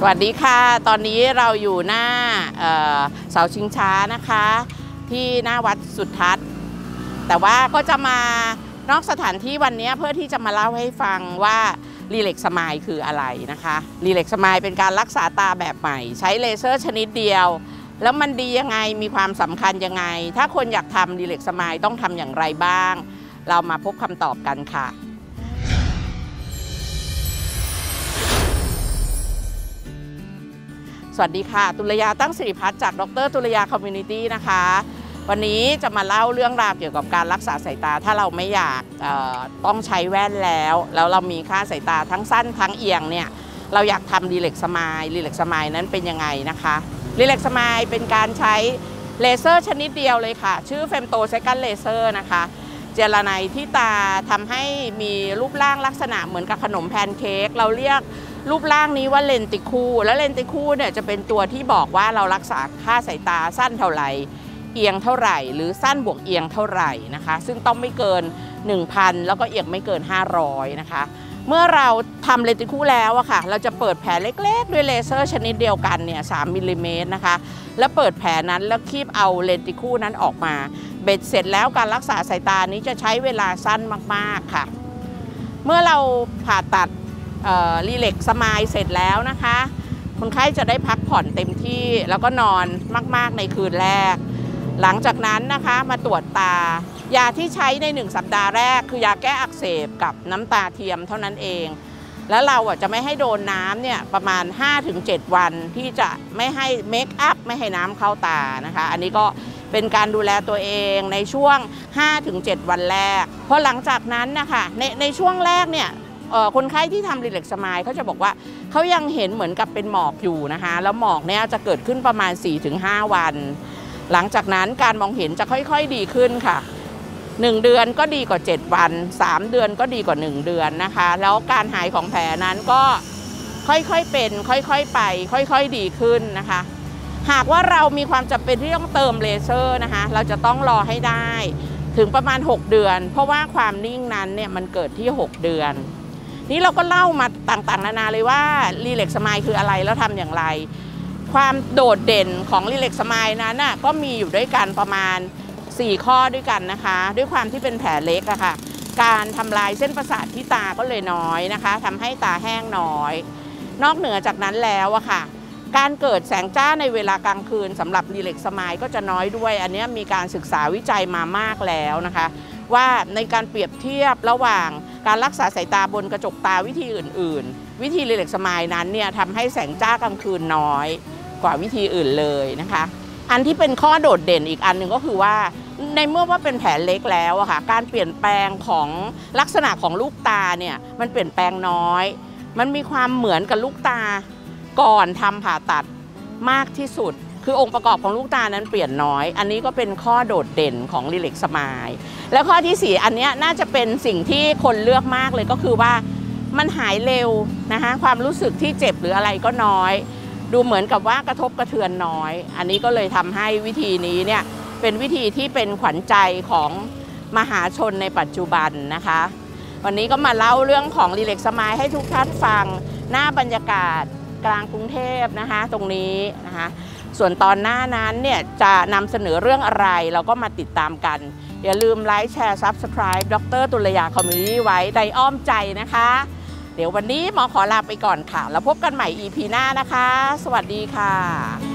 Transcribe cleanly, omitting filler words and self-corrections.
วัสดีค่ะตอนนี้เราอยู่หน้าเสาชิงช้านะคะที่หน้าวัดสุทัศน์แต่ว่าก็จะมานอกสถานที่วันนี้เพื่อที่จะมาเล่าให้ฟังว่ารีเล็กสมายคืออะไรนะคะรีเล็กสมายเป็นการรักษาตาแบบใหม่ใช้เลเซอร์ชนิดเดียวแล้วมันดียังไงมีความสำคัญยังไงถ้าคนอยากทำรีเล็กสมายต้องทำอย่างไรบ้างเรามาพบคำตอบกันค่ะสวัสดีค่ะตุลยาตั้งสิริพัฒน์จากดร.ตุลยาคอมมูนิตี้นะคะวันนี้จะมาเล่าเรื่องราวเกี่ยวกับการรักษาสายตาถ้าเราไม่อยากต้องใช้แว่นแล้วเรามีค่าสายตาทั้งสั้นทั้งเอียงเนี่ยเราอยากทำรีเล็กสมายนั้นเป็นยังไงนะคะรีเล็กสมายเป็นการใช้เลเซอร์ชนิดเดียวเลยค่ะชื่อเฟมโตเซกันเลเซอร์นะคะเจลาไนที่ตาทำให้มีรูปร่างลักษณะเหมือนกับขนมแพนเค้กเราเรียกรูปร่างนี้ว่าเลนติคูและเลนติคูเนี่ยจะเป็นตัวที่บอกว่าเรารักษาค่าสายตาสั้นเท่าไหร่เอียงเท่าไหร่หรือสั้นบวกเอียงเท่าไหร่นะคะซึ่งต้องไม่เกิน 1,000 แล้วก็เอียงไม่เกิน 500นะคะเมื่อเราทำเลนติคูแล้วอะค่ะเราจะเปิดแผลเล็กๆด้วยเลเซอร์ชนิดเดียวกันเนี่ย3 มิลลิเมตรนะคะแล้วเปิดแผลนั้นแล้วคีบเอาเลนติคูนั้นออกมาเบ็ดเสร็จแล้วการรักษาสายตานี้จะใช้เวลาสั้นมากๆค่ะเมื่อเราผ่าตัดรีเล็กสมายเสร็จแล้วนะคะคนไข้จะได้พักผ่อนเต็มที่แล้วก็นอนมากๆในคืนแรกหลังจากนั้นนะคะมาตรวจตายาที่ใช้ใน1 สัปดาห์แรกคือยาแก้อักเสบกับน้ำตาเทียมเท่านั้นเองแล้วเราจะไม่ให้โดนน้ำเนี่ยประมาณ 5-7 วันที่จะไม่ให้เมคอัพไม่ให้น้ำเข้าตานะคะอันนี้ก็เป็นการดูแลตัวเองในช่วง 5-7 วันแรกพอหลังจากนั้นนะคะในช่วงแรกเนี่ยคนไข้ที่ทำรีเล็กสมายเขาจะบอกว่าเขายังเห็นเหมือนกับเป็นหมอกอยู่นะคะแล้วหมอกเนี่ยจะเกิดขึ้นประมาณ 4-5 วันหลังจากนั้นการมองเห็นจะค่อยๆดีขึ้นค่ะ1 เดือนก็ดีกว่า7 วัน3 เดือนก็ดีกว่า1 เดือนนะคะแล้วการหายของแผลนั้นก็ค่อยๆเป็นค่อยๆไปค่อยๆดีขึ้นนะคะหากว่าเรามีความจำเป็นที่ต้องเติมเลเซอร์นะคะเราจะต้องรอให้ได้ถึงประมาณ6 เดือนเพราะว่าความนิ่งนั้นเนี่ยมันเกิดที่6 เดือนนี้เราก็เล่ามาต่างๆนานาเลยว่ารีเล็กสมายคืออะไรแล้วทำอย่างไรความโดดเด่นของรีเล็กสมายนั้นก็มีอยู่ด้วยกันประมาณ4 ข้อด้วยกันนะคะด้วยความที่เป็นแผลเล็กอะค่ะการทำลายเส้นประสาทที่ตาก็เลยน้อยนะคะทำให้ตาแห้งน้อยนอกเหนือจากนั้นแล้วอะค่ะการเกิดแสงจ้าในเวลากลางคืนสำหรับรีเล็กสมายก็จะน้อยด้วยอันนี้มีการศึกษาวิจัยมามากแล้วนะคะว่าในการเปรียบเทียบระหว่างการรักษาสายตาบนกระจกตาวิธีอื่นๆวิธีรีเล็กสมายนั้นเนี่ยทำให้แสงจ้ากลางคืนน้อยกว่าวิธีอื่นเลยนะคะอันที่เป็นข้อโดดเด่นอีกอันหนึ่งก็คือว่าในเมื่อว่าเป็นแผลเล็กแล้วอะค่ะการเปลี่ยนแปลงของลักษณะของลูกตาเนี่ยมันเปลี่ยนแปลงน้อยมันมีความเหมือนกับลูกตาก่อนทำผ่าตัดมากที่สุดคือองค์ประกอบของลูกตานั้นเปลี่ยนน้อยอันนี้ก็เป็นข้อโดดเด่นของรีเล็กสมายแล้วข้อที่4อันนี้น่าจะเป็นสิ่งที่คนเลือกมากเลยก็คือว่ามันหายเร็วนะคะความรู้สึกที่เจ็บหรืออะไรก็น้อยดูเหมือนกับว่ากระทบกระเทือนน้อยอันนี้ก็เลยทำให้วิธีนี้เนี่ยเป็นวิธีที่เป็นขวัญใจของมหาชนในปัจจุบันนะคะวันนี้ก็มาเล่าเรื่องของรีเล็กสมายให้ทุกท่านฟังหน้าบรรยากาศกลางกรุงเทพนะคะตรงนี้นะคะส่วนตอนหน้านั้นเนี่ยจะนำเสนอเรื่องอะไรเราก็มาติดตามกันอย่าลืมไลค์แชร์ Subscribe ดร.ตุลยาคอมมูนิตี้ไว้ในอ้อมใจนะคะเดี๋ยววันนี้หมอขอลาไปก่อนค่ะแล้วพบกันใหม่ EP หน้านะคะสวัสดีค่ะ